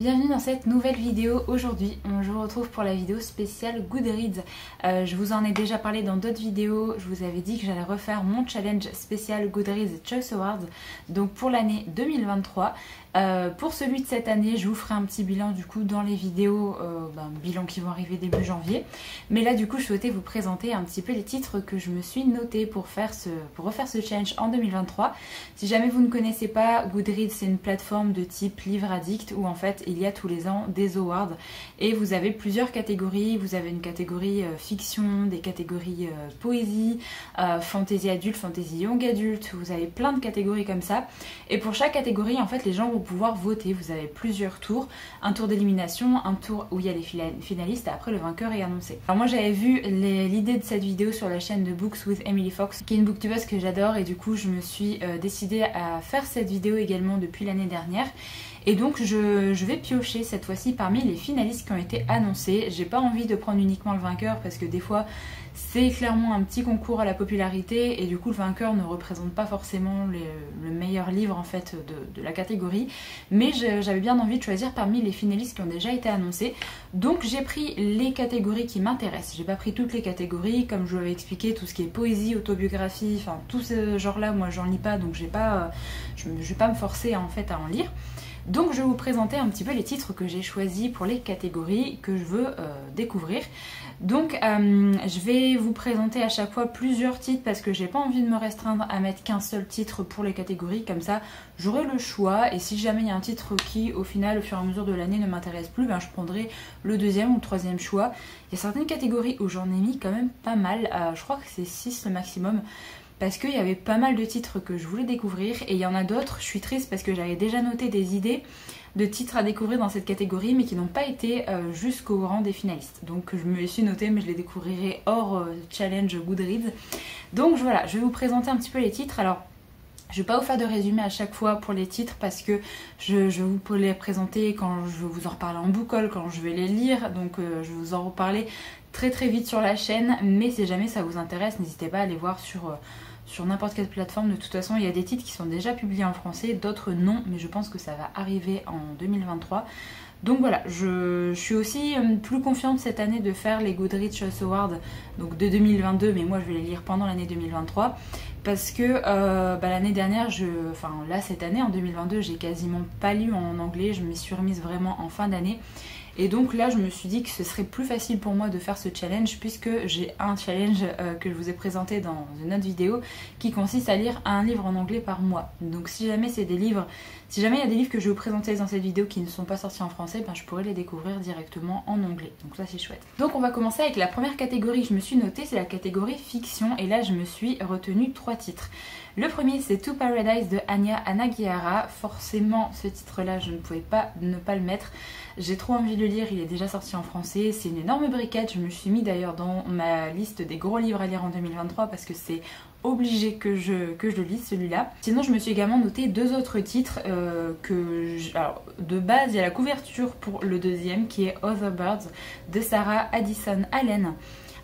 Bienvenue dans cette nouvelle vidéo. Aujourd'hui, je vous retrouve pour la vidéo spéciale Goodreads. Je vous en ai déjà parlé dans d'autres vidéos. Je vous avais dit que j'allais refaire mon challenge spécial Goodreads Choice Awards, donc pour l'année 2023. Pour celui de cette année, je vous ferai un petit bilan du coup dans les vidéos, bilan qui vont arriver début janvier. Mais là du coup, je souhaitais vous présenter un petit peu les titres que je me suis notés pour refaire ce challenge en 2023. Si jamais vous ne connaissez pas, Goodreads c'est une plateforme de type livre addict où en fait il y a tous les ans des awards et vous avez plusieurs catégories. Vous avez une catégorie fiction, des catégories poésie, fantasy adulte, fantasy young adulte. Vous avez plein de catégories comme ça. Et pour chaque catégorie, en fait, les gens vont pouvoir voter. Vous avez plusieurs tours, un tour d'élimination, un tour où il y a les finalistes et après le vainqueur est annoncé. Alors moi j'avais vu l'idée de cette vidéo sur la chaîne de Books with Emily Fox, qui est une booktubeuse que j'adore, et du coup je me suis décidée à faire cette vidéo également depuis l'année dernière. Et donc je vais piocher cette fois-ci parmi les finalistes qui ont été annoncés. J'ai pas envie de prendre uniquement le vainqueur parce que des fois c'est clairement un petit concours à la popularité et du coup le vainqueur ne représente pas forcément le meilleur livre en fait de la catégorie. Mais j'avais bien envie de choisir parmi les finalistes qui ont déjà été annoncés. Donc j'ai pris les catégories qui m'intéressent. J'ai pas pris toutes les catégories, comme je vous l'avais expliqué, tout ce qui est poésie, autobiographie, enfin tout ce genre là moi j'en lis pas, donc je vais pas me forcer en fait à en lire. Donc je vais vous présenter un petit peu les titres que j'ai choisis pour les catégories que je veux découvrir. Donc je vais vous présenter à chaque fois plusieurs titres parce que j'ai pas envie de me restreindre à mettre qu'un seul titre pour les catégories. Comme ça j'aurai le choix et si jamais il y a un titre qui au final au fur et à mesure de l'année ne m'intéresse plus, je prendrai le deuxième ou le troisième choix. Il y a certaines catégories où j'en ai mis quand même pas mal, je crois que c'est 6 le maximum. Parce qu'il y avait pas mal de titres que je voulais découvrir et il y en a d'autres, je suis triste parce que j'avais déjà noté des idées de titres à découvrir dans cette catégorie mais qui n'ont pas été jusqu'au rang des finalistes. Donc je me les suis notées mais je les découvrirai hors challenge Goodreads. Donc voilà, je vais vous présenter un petit peu les titres. Alors je ne vais pas vous faire de résumé à chaque fois pour les titres parce que je vais vous les présenter quand je vais vous en reparler en book haul, quand je vais les lire. Donc je vais vous en reparler très vite sur la chaîne. Mais si jamais ça vous intéresse, n'hésitez pas à aller voir sur n'importe quelle plateforme. De toute façon, il y a des titres qui sont déjà publiés en français, d'autres non, mais je pense que ça va arriver en 2023. Donc voilà, je suis aussi plus confiante cette année de faire les Goodreads Choice Awards donc de 2022, mais moi je vais les lire pendant l'année 2023 parce que l'année dernière, cette année en 2022, j'ai quasiment pas lu en anglais, je m'y suis remise vraiment en fin d'année. Et donc là je me suis dit que ce serait plus facile pour moi de faire ce challenge puisque j'ai un challenge que je vous ai présenté dans une autre vidéo qui consiste à lire un livre en anglais par mois. Donc si jamais il y a des livres que je vais vous présenter dans cette vidéo qui ne sont pas sortis en français, je pourrais les découvrir directement en anglais. Donc ça c'est chouette. Donc on va commencer avec la première catégorie que je me suis notée, c'est la catégorie fiction et là je me suis retenu 3 titres. Le premier c'est To Paradise de Anya Hanagihara. Forcément ce titre là je ne pouvais pas ne pas le mettre. J'ai trop envie de le lire, il est déjà sorti en français, c'est une énorme briquette, je me suis mis d'ailleurs dans ma liste des gros livres à lire en 2023 parce que c'est obligé que je le lise celui-là. Sinon je me suis également noté 2 autres titres alors de base il y a la couverture pour le deuxième qui est Other Birds de Sarah Addison Allen.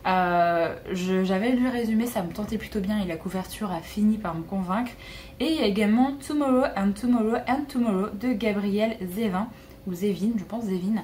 J'avais lu le résumé, ça me tentait plutôt bien et la couverture a fini par me convaincre. Et il y a également Tomorrow and Tomorrow and Tomorrow de Gabrielle Zevin, ou Zevin, je pense Zevin,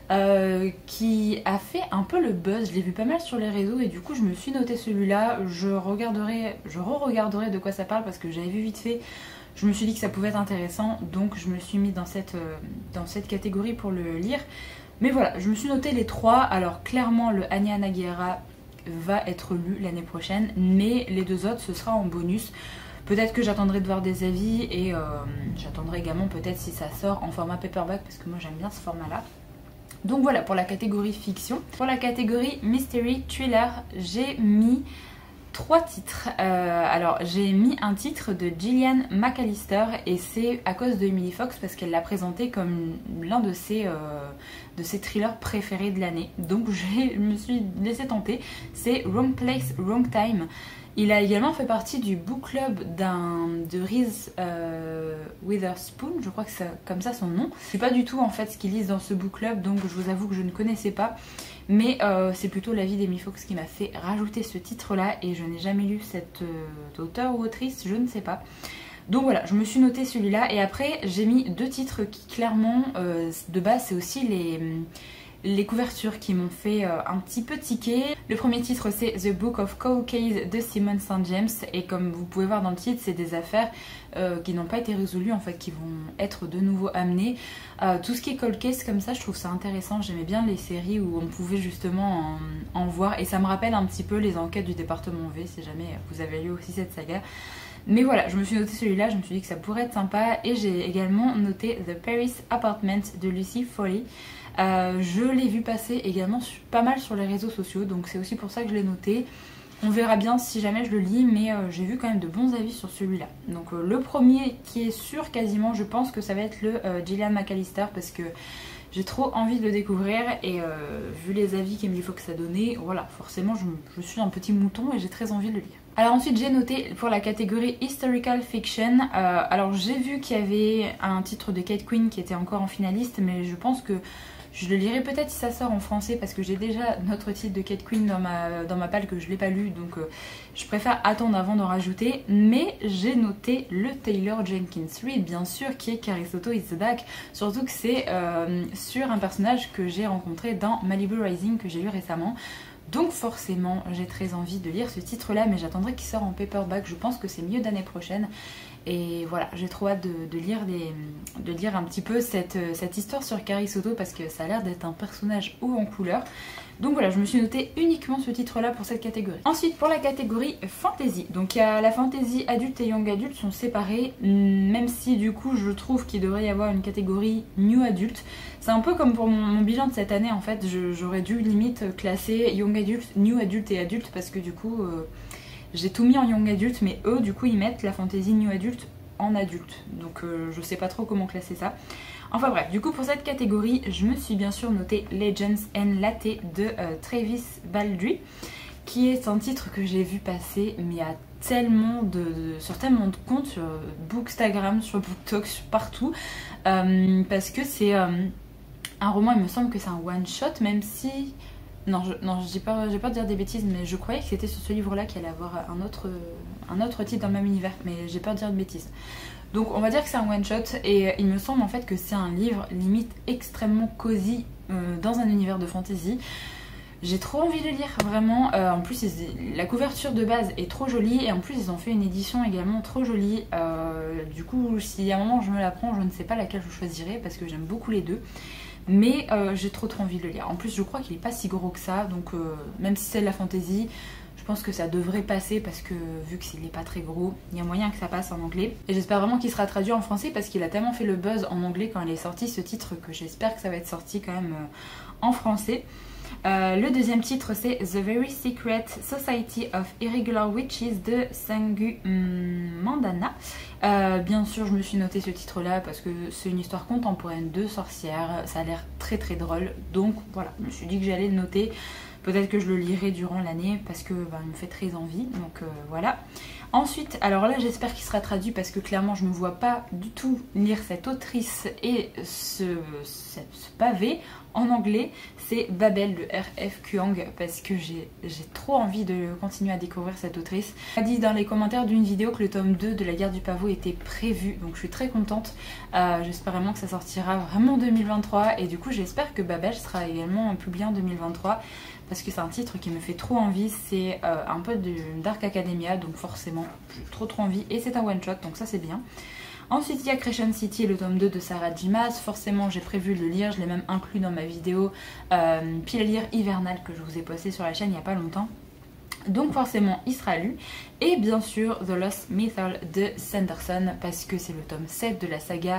qui a fait un peu le buzz. Je l'ai vu pas mal sur les réseaux et du coup je me suis noté celui-là. Je re-regarderai de quoi ça parle parce que j'avais vu vite fait. Je me suis dit que ça pouvait être intéressant, donc je me suis mis dans cette catégorie pour le lire. Mais voilà, je me suis noté les 3. Alors clairement le Anya Hanagihara va être lu l'année prochaine, mais les 2 autres ce sera en bonus. Peut-être que j'attendrai de voir des avis et j'attendrai également peut-être si ça sort en format paperback parce que moi j'aime bien ce format là. Donc voilà pour la catégorie fiction. Pour la catégorie mystery thriller, j'ai mis 3 titres. Alors j'ai mis un titre de Gillian McAllister et c'est à cause de Emily Fox parce qu'elle l'a présenté comme l'un de ses thrillers préférés de l'année. Donc je me suis laissé tenter. C'est Wrong Place, Wrong Time. Il a également fait partie du book club de Reese Witherspoon, je crois que c'est comme ça son nom. Je sais pas du tout en fait ce qu'ils lisent dans ce book club, donc je vous avoue que je ne connaissais pas. Mais c'est plutôt l'avis d'Emily Fox qui m'a fait rajouter ce titre là et je n'ai jamais lu cet auteur ou autrice, je ne sais pas. Donc voilà, je me suis noté celui-là et après j'ai mis deux titres qui clairement de base c'est aussi les couvertures qui m'ont fait un petit peu tiquer. Le premier titre c'est The Book of Cold Case de Simon St. James et comme vous pouvez voir dans le titre c'est des affaires qui n'ont pas été résolues en fait, qui vont être de nouveau amenées. Tout ce qui est cold case comme ça je trouve ça intéressant, j'aimais bien les séries où on pouvait justement en voir et ça me rappelle un petit peu les enquêtes du département V si jamais vous avez lu aussi cette saga. Mais voilà, je me suis noté celui-là, je me suis dit que ça pourrait être sympa et j'ai également noté The Paris Apartment de Lucy Foley. Je l'ai vu passer également pas mal sur les réseaux sociaux, donc c'est aussi pour ça que je l'ai noté. On verra bien si jamais je le lis, mais j'ai vu quand même de bons avis sur celui-là. Donc le premier qui est sûr quasiment, je pense que ça va être le Gillian McAllister parce que j'ai trop envie de le découvrir et vu les avis qu'Emily Fox a donné, voilà, forcément je suis un petit mouton et j'ai très envie de le lire. Alors ensuite j'ai noté pour la catégorie Historical Fiction, alors j'ai vu qu'il y avait un titre de Kate Quinn qui était encore en finaliste, mais je pense que je le lirai peut-être si ça sort en français parce que j'ai déjà notre titre de Kate Quinn dans ma palle que je l'ai pas lu, donc je préfère attendre avant d'en rajouter. Mais j'ai noté le Taylor Jenkins Reid bien sûr qui est Caristoto is Back, surtout que c'est sur un personnage que j'ai rencontré dans Malibu Rising que j'ai lu récemment. Donc forcément j'ai très envie de lire ce titre là, mais j'attendrai qu'il sorte en paperback, je pense que c'est mieux d'année prochaine. Et voilà, j'ai trop hâte de lire un petit peu cette histoire sur Carrie Soto parce que ça a l'air d'être un personnage haut en couleur. Donc voilà, je me suis noté uniquement ce titre là pour cette catégorie. Ensuite pour la catégorie fantasy, donc il y a la fantasy adulte et young adulte sont séparés, même si du coup je trouve qu'il devrait y avoir une catégorie new adulte. C'est un peu comme pour mon bilan de cette année en fait, j'aurais dû limite classer young adulte, new adulte et adulte parce que du coup j'ai tout mis en young adulte, mais eux du coup ils mettent la fantasy new adulte en adulte, donc je sais pas trop comment classer ça. Enfin bref, du coup pour cette catégorie, je me suis bien sûr noté Legends and Latte de Travis Baldry, qui est un titre que j'ai vu passer, mais à tellement sur tellement de comptes, sur Bookstagram, sur BookTok, sur partout, parce que c'est un roman, il me semble que c'est un one shot, même si... Non, j'ai peur de dire des bêtises, mais je croyais que c'était sur ce livre-là qu'il allait avoir un autre titre dans le même univers, mais j'ai peur de dire de bêtises. Donc on va dire que c'est un one-shot et il me semble en fait que c'est un livre limite extrêmement cosy dans un univers de fantasy. J'ai trop envie de le lire, vraiment. En plus, la couverture de base est trop jolie et en plus ils ont fait une édition également trop jolie. Du coup, si à un moment je me la prends, je ne sais pas laquelle je choisirai parce que j'aime beaucoup les deux. Mais j'ai trop envie de le lire. En plus, je crois qu'il n'est pas si gros que ça, donc même si c'est de la fantasy, je pense que ça devrait passer parce que vu qu'il n'est pas très gros, il y a moyen que ça passe en anglais. Et j'espère vraiment qu'il sera traduit en français parce qu'il a tellement fait le buzz en anglais quand il est sorti ce titre que j'espère que ça va être sorti quand même en français. Le deuxième titre c'est The Very Secret Society of Irregular Witches de Sangu Mandana. Bien sûr je me suis noté ce titre là parce que c'est une histoire contemporaine de sorcières, ça a l'air très très drôle, donc voilà, je me suis dit que j'allais le noter. Peut-être que je le lirai durant l'année parce que il me fait très envie, donc voilà. Ensuite, alors là j'espère qu'il sera traduit parce que clairement je ne me vois pas du tout lire cette autrice et ce pavé en anglais. C'est Babel de R.F. Kuang parce que j'ai trop envie de continuer à découvrir cette autrice. Elle a dit dans les commentaires d'une vidéo que le tome 2 de La Guerre du Pavot était prévu, donc je suis très contente. J'espère vraiment que ça sortira vraiment en 2023 et du coup j'espère que Babel sera également publié en 2023 parce que c'est un titre qui me fait trop envie. C'est un peu de Dark Academia, donc forcément j'ai trop envie et c'est un one shot, donc ça c'est bien. Ensuite il y a Crescent City, le tome 2 de Sarah J. Maas. Forcément j'ai prévu de le lire, je l'ai même inclus dans ma vidéo pile à lire hivernale que je vous ai postée sur la chaîne il n'y a pas longtemps. Donc forcément il sera lu. Et bien sûr The Lost Mythal de Sanderson parce que c'est le tome 7 de la saga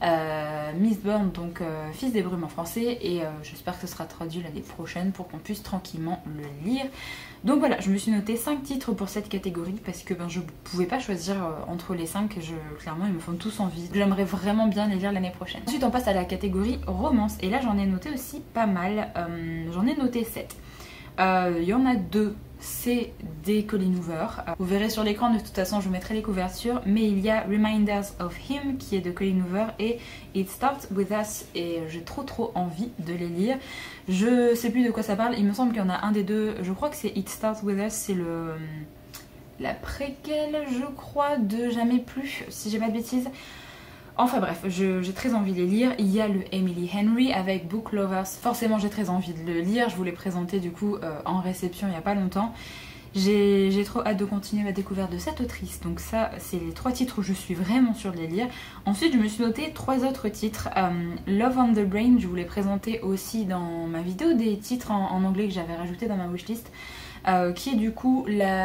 Mistborn, donc Fils des Brumes en français, et j'espère que ce sera traduit l'année prochaine pour qu'on puisse tranquillement le lire. Donc voilà, je me suis noté 5 titres pour cette catégorie parce que je ne pouvais pas choisir entre les 5, clairement ils me font tous envie. J'aimerais vraiment bien les lire l'année prochaine. Ensuite on passe à la catégorie romance et là j'en ai noté aussi pas mal, j'en ai noté 7. Il y en a 2. C'est des Colleen Hoover. Vous verrez sur l'écran, de toute façon je vous mettrai les couvertures, mais il y a Reminders of Him qui est de Colleen Hoover et It Starts With Us, et j'ai trop envie de les lire. Je sais plus de quoi ça parle, il me semble qu'il y en a un des deux, je crois que c'est It Starts With Us, c'est la préquelle, je crois, de Jamais Plus, si j'ai pas de bêtises. Enfin bref, j'ai très envie de les lire. Il y a le Emily Henry avec Book Lovers. Forcément, j'ai très envie de le lire. Je vous l'ai présenté du coup en réception il n'y a pas longtemps. J'ai trop hâte de continuer ma découverte de cette autrice. Donc ça, c'est les 3 titres où je suis vraiment sûre de les lire. Ensuite, je me suis noté 3 autres titres. Love on the Brain, je vous l'ai présenté aussi dans ma vidéo des titres en anglais que j'avais rajouté dans ma wishlist. Qui est du coup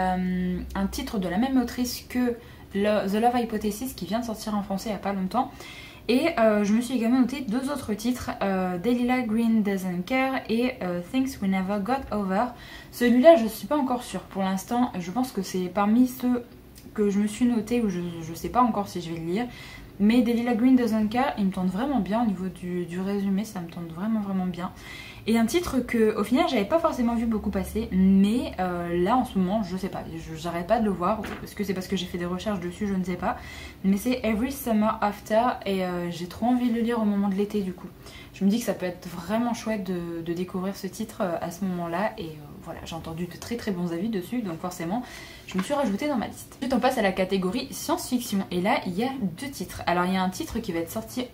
un titre de la même autrice que The Love Hypothesis qui vient de sortir en français il n'y a pas longtemps. Et je me suis également noté 2 autres titres, Delilah Green Doesn't Care et Things We Never Got Over. Celui-là je suis pas encore sûre pour l'instant, je pense que c'est parmi ceux que je me suis noté où je sais pas encore si je vais le lire. Mais Delilah Green Doesn't Care, il me tente vraiment bien au niveau du résumé, ça me tente vraiment bien. Et un titre que au final j'avais pas forcément vu beaucoup passer, mais là en ce moment je sais pas, j'arrête pas de le voir. Est-ce que c'est parce que j'ai fait des recherches dessus, je ne sais pas. Mais c'est Every Summer After et j'ai trop envie de le lire au moment de l'été du coup. Je me dis que ça peut être vraiment chouette de découvrir ce titre à ce moment-là et voilà, j'ai entendu de très bons avis dessus, donc forcément je me suis rajoutée dans ma liste. Ensuite on passe à la catégorie science-fiction et là il y a 2 titres. Alors il y a un titre qui va sortir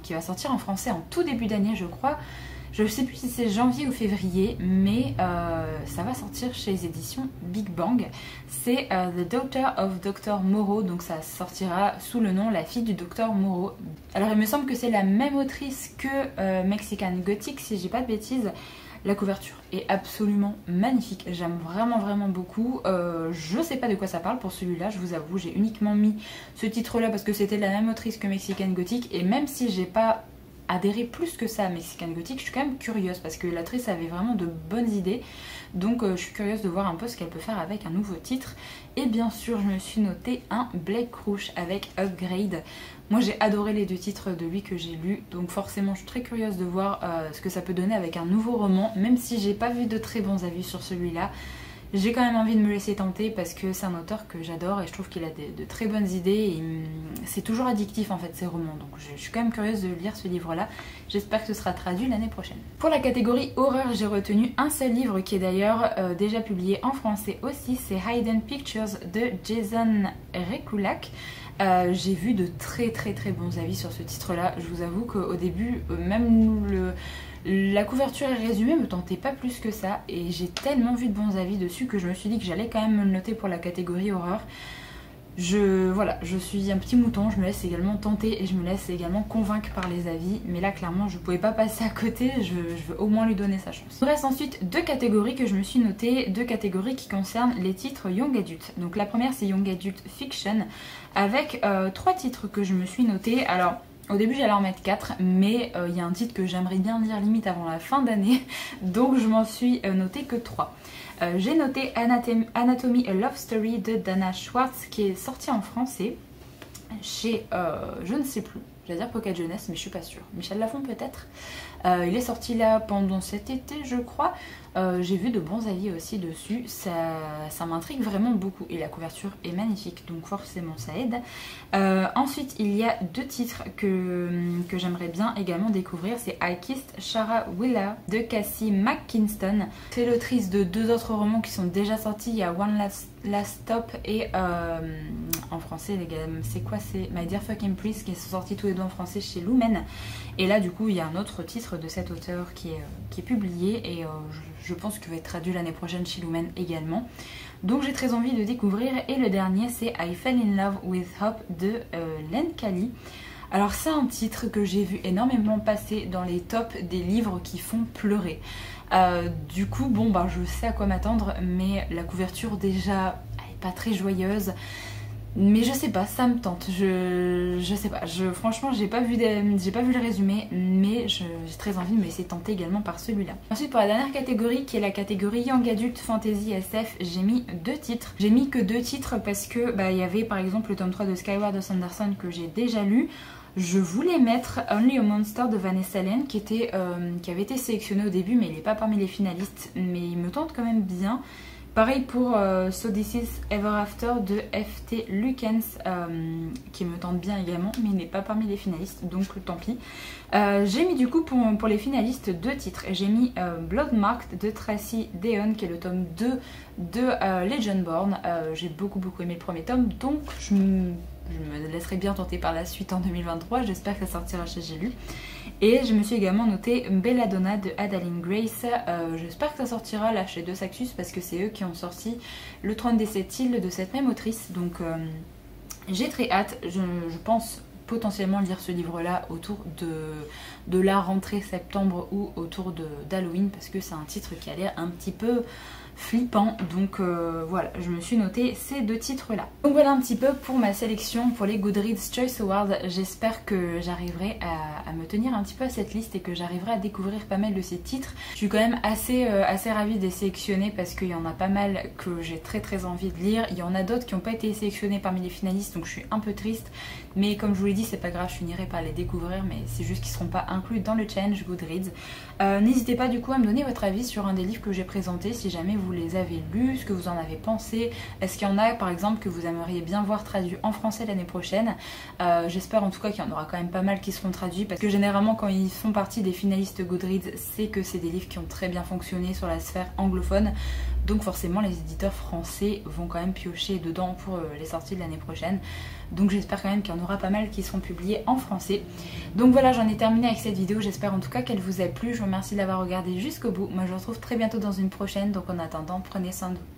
en français en tout début d'année je crois. Je ne sais plus si c'est janvier ou février, mais ça va sortir chez les éditions Big Bang. C'est The Daughter of Dr. Moreau, donc ça sortira sous le nom La fille du Dr. Moreau. Alors il me semble que c'est la même autrice que Mexican Gothic, si j'ai pas de bêtises. La couverture est absolument magnifique, j'aime vraiment beaucoup. Je sais pas de quoi ça parle pour celui-là, je vous avoue, j'ai uniquement mis ce titre-là parce que c'était la même autrice que Mexican Gothic, et même si j'ai pas adhérer plus que ça à Mexican Gothic, je suis quand même curieuse parce que l'actrice avait vraiment de bonnes idées, donc je suis curieuse de voir un peu ce qu'elle peut faire avec un nouveau titre. Et bien sûr je me suis noté un Blake Crouch avec Upgrade. Moi j'ai adoré les 2 titres de lui que j'ai lus, donc forcément je suis très curieuse de voir ce que ça peut donner avec un nouveau roman, même si j'ai pas vu de très bons avis sur celui-là. J'ai quand même envie de me laisser tenter parce que c'est un auteur que j'adore et je trouve qu'il a de très bonnes idées et c'est toujours addictif en fait ces romans, donc je suis quand même curieuse de lire ce livre-là. J'espère que ce sera traduit l'année prochaine. Pour la catégorie horreur, j'ai retenu un seul livre qui est d'ailleurs déjà publié en français aussi, c'est Hidden Pictures de Jason Rekulak. J'ai vu de très bons avis sur ce titre-là. Je vous avoue qu'au début, même la couverture et le résumé me tentaient pas plus que ça. Et j'ai tellement vu de bons avis dessus que je me suis dit que j'allais quand même me le noter pour la catégorie horreur. Voilà, je suis un petit mouton, je me laisse également tenter et je me laisse également convaincre par les avis. Mais là, clairement, je pouvais pas passer à côté, je veux au moins lui donner sa chance. Il reste ensuite 2 catégories que je me suis notées, 2 catégories qui concernent les titres Young Adult. Donc la première, c'est Young Adult Fiction, avec 3 titres que je me suis notés. Alors, au début j'allais en mettre 4, mais il y a un titre que j'aimerais bien lire limite avant la fin d'année, donc je m'en suis noté que 3. J'ai noté Anatomy a Love Story de Dana Schwartz qui est sorti en français chez je ne sais plus, j'allais dire Pocket Jeunesse mais je suis pas sûre, Michel Lafon peut-être. Il est sorti là pendant cet été je crois. J'ai vu de bons avis aussi dessus, ça m'intrigue vraiment beaucoup et la couverture est magnifique donc forcément ça aide. Ensuite il y a 2 titres que j'aimerais bien également découvrir, c'est I Kissed Shara Wheeler de Cassie McKinston. C'est l'autrice de 2 autres romans qui sont déjà sortis, il y a One Last Stop et en français les gars, c'est quoi, c'est My Dear Fucking Priest qui sont sortis tous les 2 en français chez Lumen. Et là du coup il y a un autre titre de cet auteur qui est publié et je pense qu'il va être traduit l'année prochaine chez Lumen également. Donc j'ai très envie de découvrir. Et le dernier c'est I Fell in Love with Hope de Len Cali. Alors c'est un titre que j'ai vu énormément passer dans les tops des livres qui font pleurer. Du coup bon bah je sais à quoi m'attendre, mais la couverture déjà elle est pas très joyeuse. Mais je sais pas, ça me tente, je sais pas, franchement j'ai pas vu le résumé, mais j'ai très envie de me laisser tenter également par celui-là. Ensuite pour la dernière catégorie qui est la catégorie Young Adult Fantasy SF, j'ai mis 2 titres. J'ai mis que 2 titres parce que il y avait par exemple le tome 3 de Skyward Sanderson que j'ai déjà lu. Je voulais mettre Only a Monster de Vanessa Len qui avait été sélectionné au début mais il n'est pas parmi les finalistes, mais il me tente quand même bien. Pareil pour So This Is Ever After de F.T. Lukens, qui me tente bien également, mais il n'est pas parmi les finalistes, donc tant pis. J'ai mis du coup pour les finalistes 2 titres. J'ai mis Bloodmarked de Tracy Deonn, qui est le tome 2 de Legendborn. J'ai beaucoup aimé le premier tome, donc je me laisserai bien tenter par la suite en 2023. J'espère que ça sortira chez J'ai lu. Et je me suis également noté Belladonna de Adaline Grace. J'espère que ça sortira là chez Deux Saxus, parce que c'est eux qui ont sorti Le Trône des Sept Îles de cette même autrice. Donc j'ai très hâte. Je pense potentiellement lire ce livre-là autour de la rentrée septembre ou autour d'Halloween, parce que c'est un titre qui a l'air un petit peu flippant. Donc voilà, je me suis noté ces 2 titres là. Donc voilà un petit peu pour ma sélection pour les Goodreads Choice Awards. J'espère que j'arriverai à me tenir un petit peu à cette liste et que j'arriverai à découvrir pas mal de ces titres. Je suis quand même assez ravie de les sélectionner, parce qu'il y en a pas mal que j'ai très envie de lire. Il y en a d'autres qui n'ont pas été sélectionnés parmi les finalistes, donc je suis un peu triste, mais comme je vous l'ai dit, c'est pas grave, je finirai par les découvrir, mais c'est juste qu'ils seront pas inclus dans le challenge Goodreads. N'hésitez pas du coup à me donner votre avis sur un des livres que j'ai présenté, si jamais vous les avez lus, ce que vous en avez pensé. Est-ce qu'il y en a par exemple que vous aimeriez bien voir traduit en français l'année prochaine? J'espère en tout cas qu'il y en aura quand même pas mal qui seront traduits, parce que généralement quand ils font partie des finalistes Goodreads, c'est que c'est des livres qui ont très bien fonctionné sur la sphère anglophone, donc forcément les éditeurs français vont quand même piocher dedans pour les sorties de l'année prochaine. Donc j'espère quand même qu'il y en aura pas mal qui seront publiés en français. Donc voilà, j'en ai terminé avec cette vidéo, j'espère en tout cas qu'elle vous a plu. Je vous remercie de l'avoir regardée jusqu'au bout. Moi je vous retrouve très bientôt dans une prochaine, donc en attendant, prenez soin de vous.